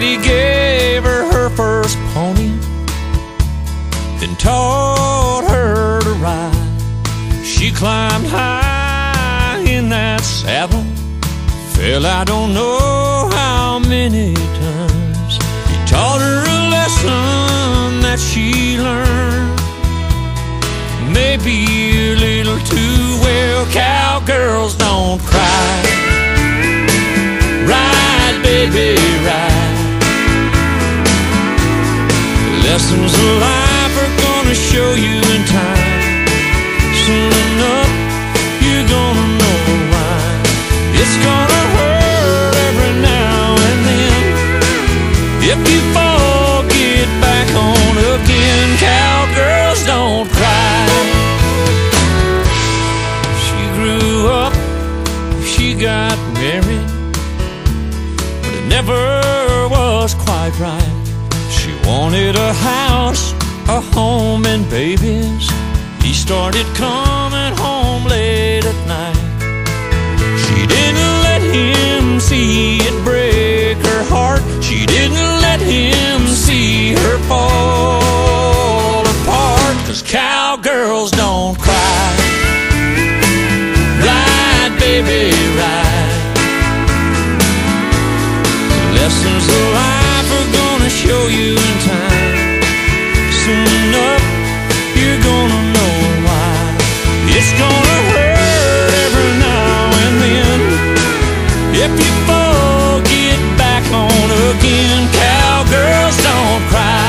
he gave her first pony, then taught her to ride. She climbed high in that saddle, fell I don't know how many times. He taught her a lesson that she learned, maybe a little too well. Cowgirls don't cry. Ride, baby, ride. Lessons of life are gonna show you in time. Soon enough, you're gonna know why. It's gonna hurt every now and then. If you fall, get back on again. Cowgirls don't cry. She grew up, she got married, but it never was quite right. She wanted a house, a home, and babies. He started coming home late at night. She didn't let him see it break her heart. She didn't let him see her fall apart. 'Cause cowgirls don't cry. Ride, baby, ride. Lessons of life are gonna show you in time. Soon enough, you're gonna know why. It's gonna hurt every now and then. If you fall, get back on again. Cowgirls don't cry.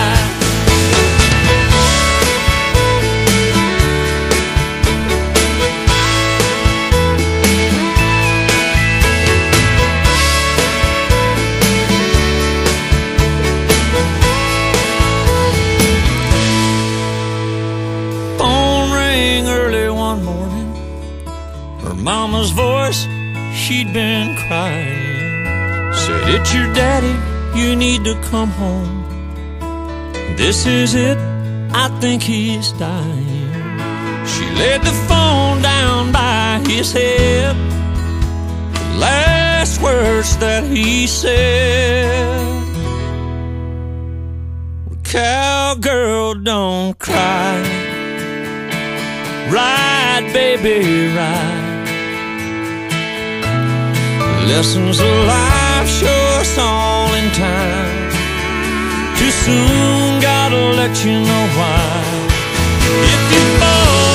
Mama's voice, she'd been crying, said, "It's your daddy, you need to come home. This is it, I think he's dying." She laid the phone down by his head. The last words that he said, "Cowgirl, don't cry. Ride, baby, ride. Lessons of life show us all in time. Too soon, gotta let you know why. If you fall,